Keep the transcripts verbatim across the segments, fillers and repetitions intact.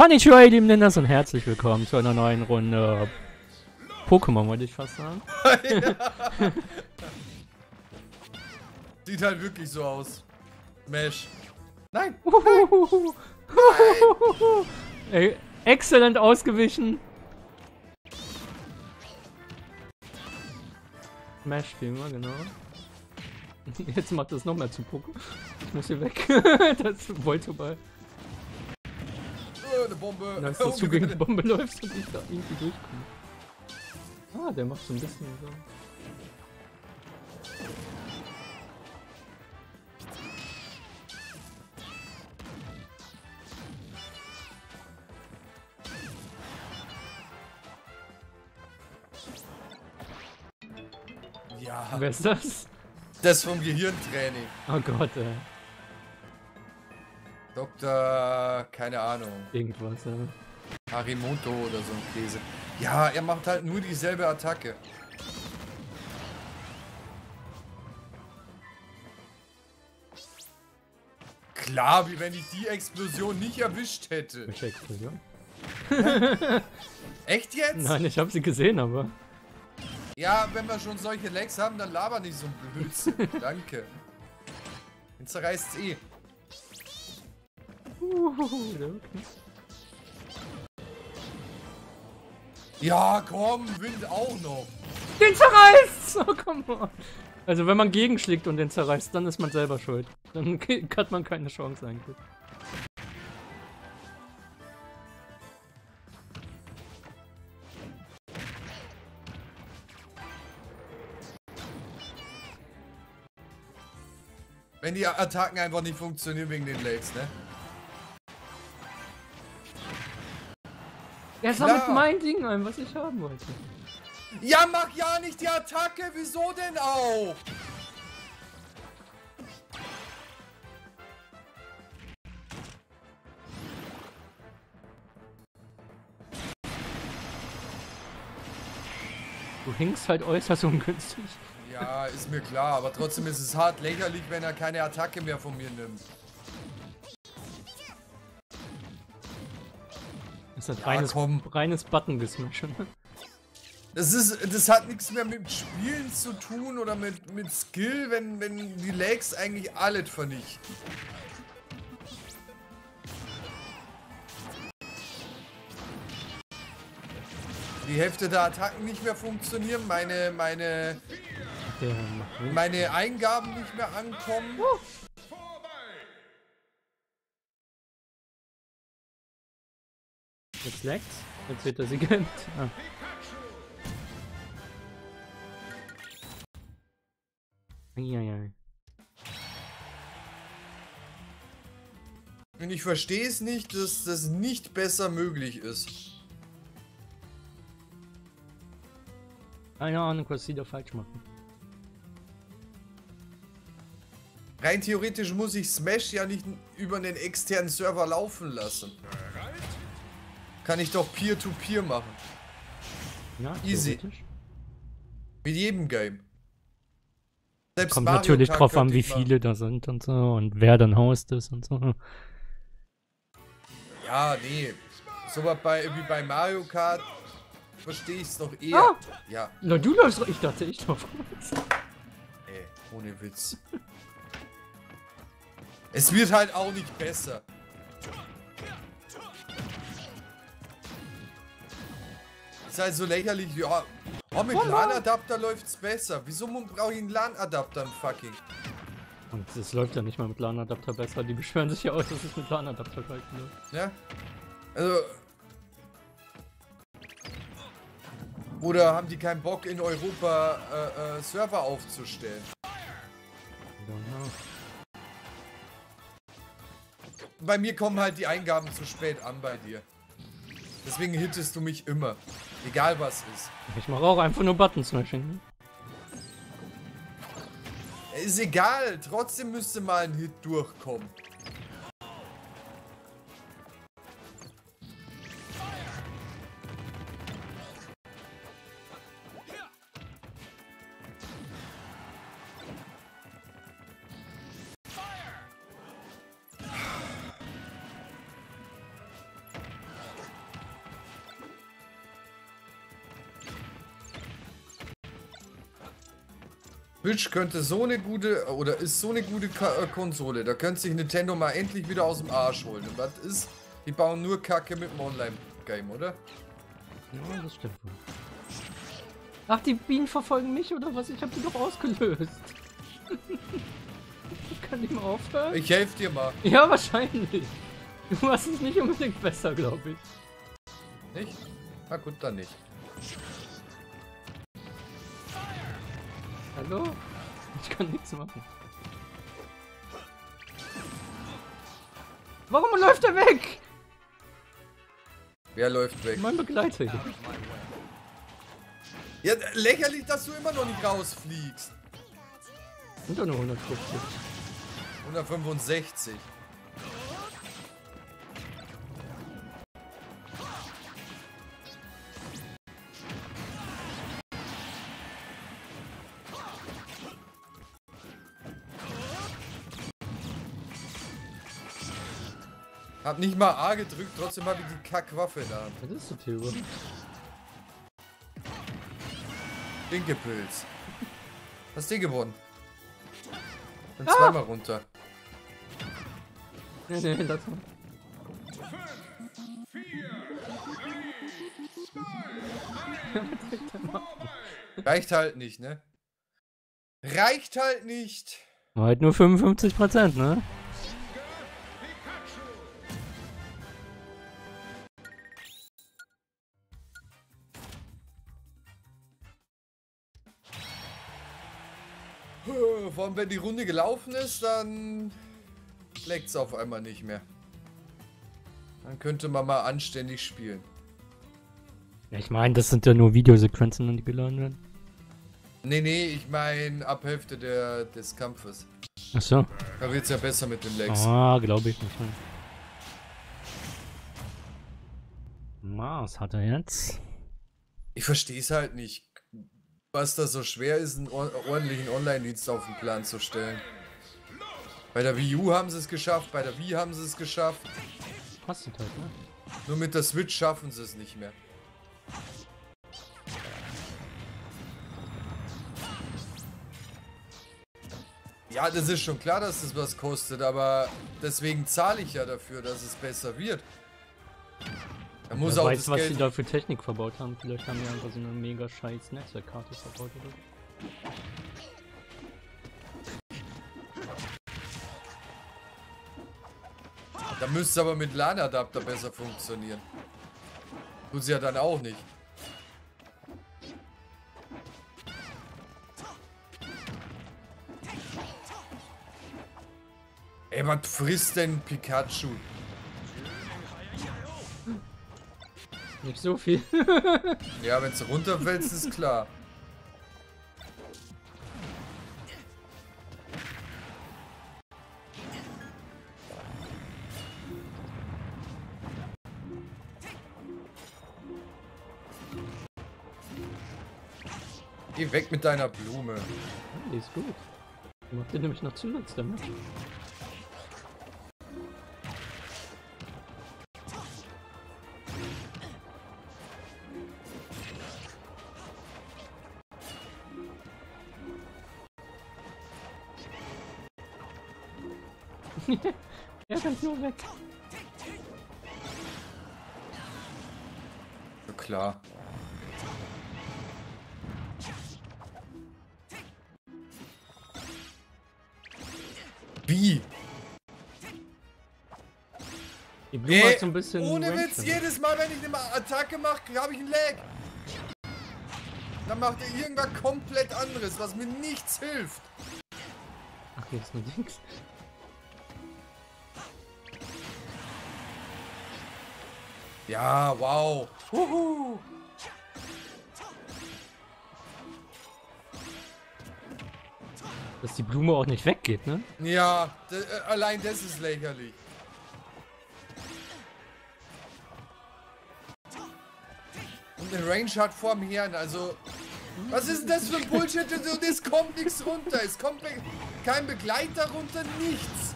Konnichiwa, ihr lieben Nenners, und herzlich willkommen zu einer neuen Runde Pokémon, wollte ich fast sagen. Sieht halt wirklich so aus. Mesh. Nein! Nein. Ey, exzellent ausgewichen. Mesh spielen wir, genau. Jetzt macht das noch mehr zu Poké. Ich muss hier weg. Das ist Voltoball. Oh, eine Bombe. Und als du zu gegen die Bombe läufst und ich da irgendwie durchkomme. Ah, der macht so ein bisschen so. Ja. Wer ist das? Das vom Gehirntraining. Oh Gott, ey. Doktor, keine Ahnung. Irgendwas, ja. Harimoto oder so ein Käse. Ja, er macht halt nur dieselbe Attacke. Klar, wie wenn ich die Explosion nicht erwischt hätte. Welche Explosion? Echt jetzt? Nein, ich habe sie gesehen, aber... Ja, wenn wir schon solche Lags haben, dann laber nicht so ein Blödsinn. Danke. Den zerreißt's eh. Ja, komm, Wind auch noch. Den zerreißt! Oh, komm on. Also wenn man gegenschlägt und den zerreißt, dann ist man selber schuld. Dann hat man keine Chance eigentlich. Wenn die Attacken einfach nicht funktionieren wegen den Lags, ne? Er ist mit mein Ding ein, was ich haben wollte. Ja, mach ja nicht die Attacke, wieso denn auch? Du hinkst halt äußerst ungünstig. Ja, ist mir klar, aber trotzdem ist es hart lächerlich, wenn er keine Attacke mehr von mir nimmt. Das ist Ja, reines, komm. reines Button-Gesmash. Das ist, das hat nichts mehr mit Spielen zu tun oder mit, mit Skill, wenn, wenn die Lags eigentlich alles vernichten. Die Hälfte der Attacken nicht mehr funktionieren, meine, meine, meine Eingaben nicht mehr ankommen. Jetzt lag's. Jetzt wird er sie gekämpft. Ah. Eieiei. Und ich verstehe es nicht, dass das nicht besser möglich ist. Keine Ahnung, was sie da falsch machen. Rein theoretisch muss ich Smash ja nicht über einen externen Server laufen lassen. Kann ich doch Peer-to-Peer machen. Ja, easy. Mit jedem Game. Selbst Kommt Mario natürlich Kart drauf an, könnte wie ich machen. viele da sind und so und wer dann Host ist und so. Ja, nee. So was bei, wie bei Mario Kart verstehe ich es doch eher. Ah! Ja. Na, du läufst doch. Ich dachte, ich drauf. Ey, ohne Witz. Es wird halt auch nicht besser. Ist halt so lächerlich, ja. Oh, mit LAN-Adapter läuft's besser. Wieso brauche ich einen LAN-Adapter, fucking? Und es läuft ja nicht mal mit LAN-Adapter besser. Die beschweren sich ja aus, dass es mit LAN-Adapter läuft. Ja. Also. Oder haben die keinen Bock, in Europa äh, äh, Server aufzustellen? Bei mir kommen halt die Eingaben zu spät an bei dir. Deswegen hittest du mich immer. Egal was ist. Ich mache auch einfach nur Button-Smashing. Ist egal, trotzdem müsste mal ein Hit durchkommen. Switch könnte so eine gute, oder ist so eine gute Ka äh, Konsole. Da könnte sich Nintendo mal endlich wieder aus dem Arsch holen. Und was ist? Die bauen nur Kacke mit dem Online-Game, oder? Ja, das stimmt wohl. Ach, die Bienen verfolgen mich oder was? Ich hab die doch ausgelöst. Kann ich mal aufhören? Ich helfe dir mal. Ja, wahrscheinlich. Du machst es nicht unbedingt besser, glaube ich. Nicht? Na gut, dann nicht. Hallo? Ich kann nichts machen. Warum läuft er weg? Wer läuft weg? Mein Begleiter hier. Ja, lächerlich, dass du immer noch nicht rausfliegst. Sind doch nur hundertfünfzig. hundertfünfundsechzig. Hab nicht mal A gedrückt, trotzdem habe ich die Kackwaffe in der Hand. Was ist so, Theo? Dinkepilz. Hast du gewonnen? Bin Ah! zweimal runter. Nee, nee, lass mal. Reicht halt nicht, ne? Reicht halt nicht. Halt nur fünfundfünfzig Prozent, ne? Vor allem, wenn die Runde gelaufen ist, dann leckt's auf einmal nicht mehr. Dann könnte man mal anständig spielen. Ja, ich meine, das sind ja nur Videosequenzen, die geladen werden. Nee, nee, ich meine ab Hälfte der, des Kampfes. Ach so. Da wird's ja besser mit den Lags. Ah, glaube ich nicht. Na, was hat er jetzt? Ich verstehe es halt nicht, was da so schwer ist, einen or ordentlichen Online-Dienst auf den Plan zu stellen. Bei der Wii U haben sie es geschafft, bei der Wii haben sie es geschafft. Kostet halt, ne? Nur mit der Switch schaffen sie es nicht mehr. Ja, das ist schon klar, dass das was kostet, aber deswegen zahle ich ja dafür, dass es besser wird. Da muss Wer auch weiß, das was Geld... sie da für Technik verbaut haben. Vielleicht haben die einfach so eine mega scheiß Netzwerkkarte verbaut oder so. Da müsste es aber mit LAN-Adapter besser funktionieren. Tut sie ja dann auch nicht. Ey, was frisst denn Pikachu? Nicht so viel. Ja, wenn es runterfällt, ist klar. Geh weg mit deiner Blume. Die ist gut. Die macht den nämlich noch zuletzt damit. Er rennt nur weg. Ja, klar. Wie? Die Blume Ey, hat so ein bisschen. ohne Range Witz, drin. jedes Mal, wenn ich eine Attacke mache, habe ich einen Lag. Dann macht er irgendwas komplett anderes, was mir nichts hilft. Ach, hier ist nur Dings. Ja, wow. Huhu. Dass die Blume auch nicht weggeht, ne? Ja, äh, allein das ist lächerlich. Und eine Range hat vorm Herrn, also... Was ist denn das für ein Bullshit? Und es kommt nichts runter. Es kommt be kein Begleiter runter, nichts.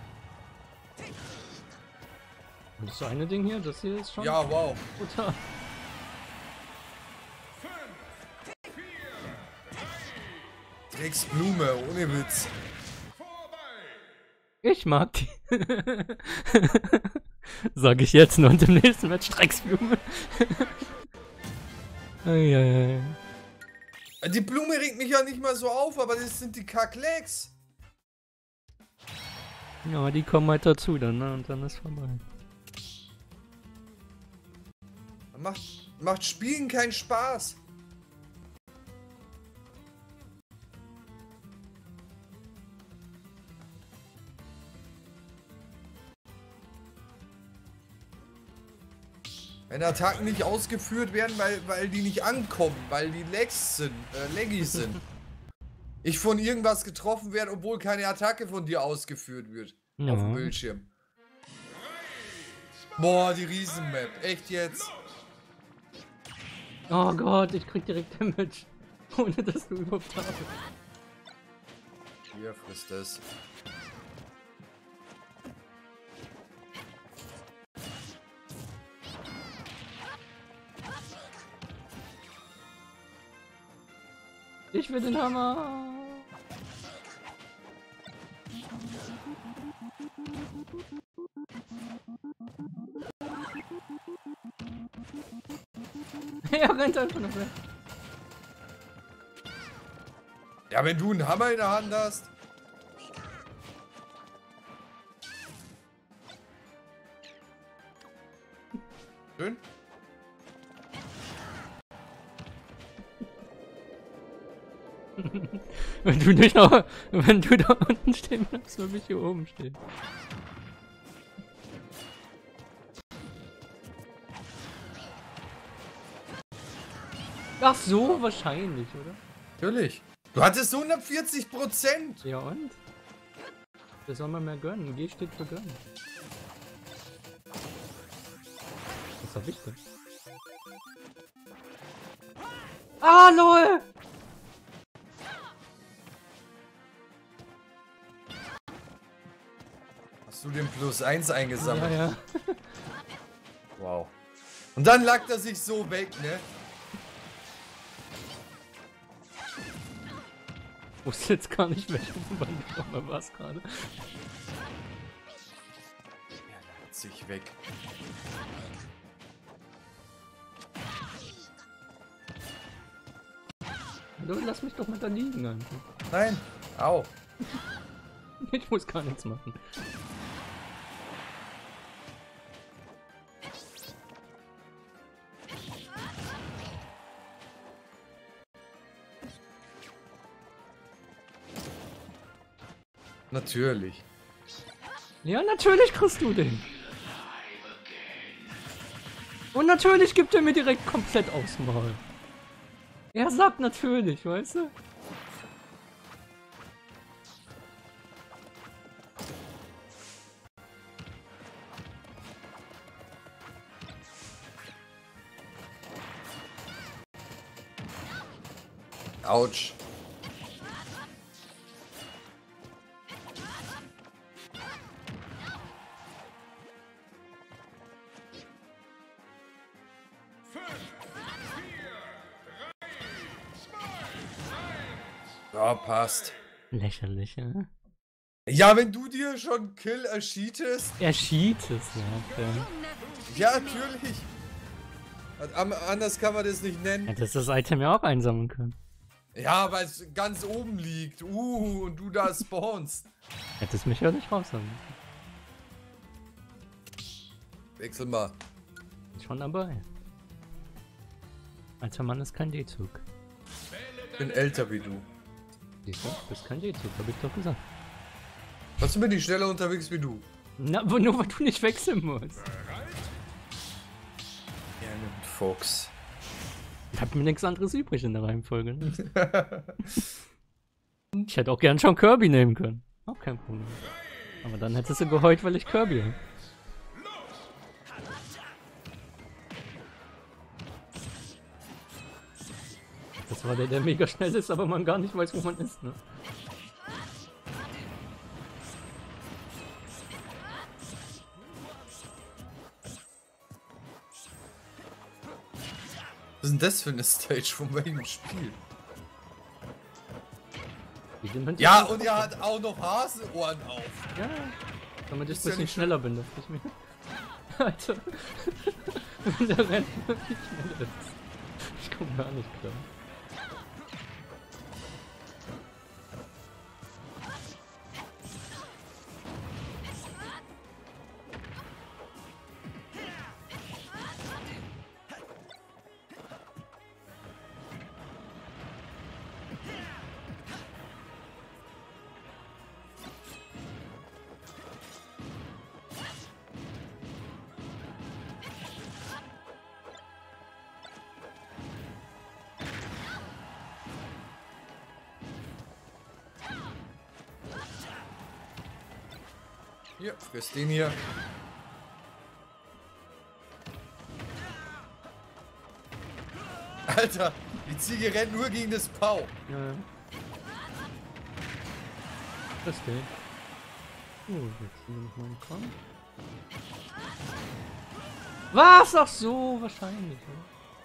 Und das eine Ding hier, das hier ist schon. Ja, wow. Guter. Drecksblume, ohne Witz. Ich mag die. Sag ich jetzt nur und im nächsten Match Drecksblume. Eieiei. Die Blume regt mich ja nicht mal so auf, aber das sind die Kacklecks. Ja, die kommen halt dazu dann, ne? Und dann ist vorbei. Macht, macht Spielen keinen Spaß. Wenn Attacken nicht ausgeführt werden, weil, weil die nicht ankommen, weil die Lags sind, äh, laggy sind. Ich von irgendwas getroffen werde, obwohl keine Attacke von dir ausgeführt wird. Ja. Auf dem Bildschirm. Boah, die Riesenmap. Echt jetzt? Oh Gott, ich krieg direkt Damage. Ohne dass du überhaupt hast. Hier, frisst das. Ich will den Hammer. Er rennt einfach noch weg. Ja, wenn du einen Hammer in der Hand hast. Schön. Wenn du nicht noch, wenn du da unten stehen bleibst, würde ich hier oben stehen. Ach so, wahrscheinlich, oder? Natürlich. Du hattest hundertvierzig Prozent. Ja und? Das soll man mehr gönnen. G steht für gönnen. Das ist doch wichtig. Ah, lol! Hast du den Plus eins eingesammelt? Ja, ja. Wow. Und dann lag er sich so weg, ne? Ich wusste jetzt gar nicht, welche Nummer war es gerade. Er lag sich weg. Hallo, lass mich doch mal da liegen einfach. Nein. Au. Ich muss gar nichts machen. Natürlich. Ja, natürlich kriegst du den. Und natürlich gibt er mir direkt komplett aufs Maul. Er sagt natürlich, weißt du? Autsch. Ja, passt. Lächerlich, ja? Ja, wenn du dir schon Kill erschietest. Er cheatet, ja. Okay. Ja, natürlich. Anders kann man das nicht nennen. Hättest das Item ja auch einsammeln können. Ja, weil es ganz oben liegt. Uh, und du da spawnst. Hättest mich ja nicht raussammeln. Wechsel mal. Bin schon dabei. Alter Mann ist kein D-Zug. Ich bin älter wie du. Siehst du? Bist kein D-Zug, hab ich doch gesagt. Was bin ich schneller unterwegs wie du? Na, aber nur weil du nicht wechseln musst. Ja, mit Fuchs. Ich hab mir nichts anderes übrig in der Reihenfolge. Ne? Ich hätte auch gern schon Kirby nehmen können. Auch kein Problem. Aber dann hättest du geheult, weil ich Kirby habe. Das war der, der mega schnell ist, aber man gar nicht weiß, wo man ist, ne? Was ist denn das für eine Stage von welchem Spiel? Ja, und er hat auch noch Hasenohren auf. Ja, damit ich Ist ein ja bisschen nicht schneller bin, dachte ich mir. Alter. Wenn der rennt wirklich schneller ist. Ich komme gar nicht klar. Hier, friss den hier. Alter, die Ziege rennt nur gegen das Pau. Ja, ja. Das geht. Oh, jetzt sind wir noch mal im Kram. Was? Ach so, wahrscheinlich. Oder?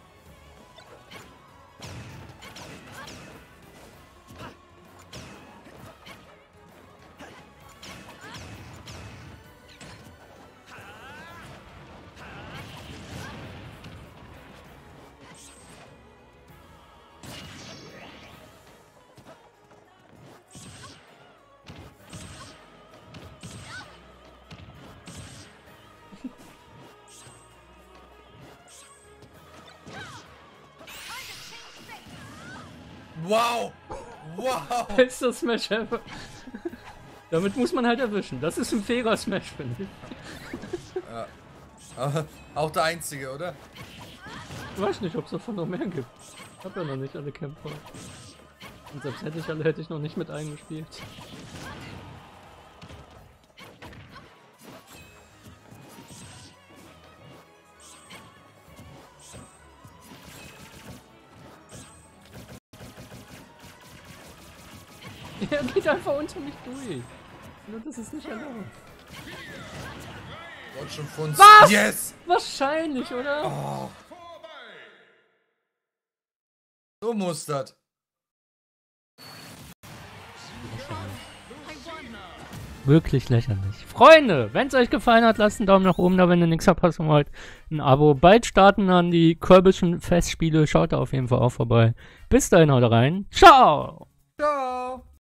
Wow! Wow! Bester Smash ever. Damit muss man halt erwischen. Das ist ein fairer Smash, finde ich. Ja. Aber auch der einzige, oder? Ich weiß nicht, ob es davon noch mehr gibt. Ich hab ja noch nicht alle Kämpfer. Und selbst hätte ich alle, hätte ich noch nicht mit eingespielt. Er geht einfach unter mich durch. Nur das ist nicht erlaubt. Gott schon von Was? Yes! Wahrscheinlich, oder? Oh. So muss das. Wirklich lächerlich. Freunde, wenn es euch gefallen hat, lasst einen Daumen nach oben da, wenn ihr nichts verpassen wollt. Ein Abo. Bald starten dann die Körbischen Festspiele. Schaut da auf jeden Fall auch vorbei. Bis dahin, haut rein. Ciao! Ciao!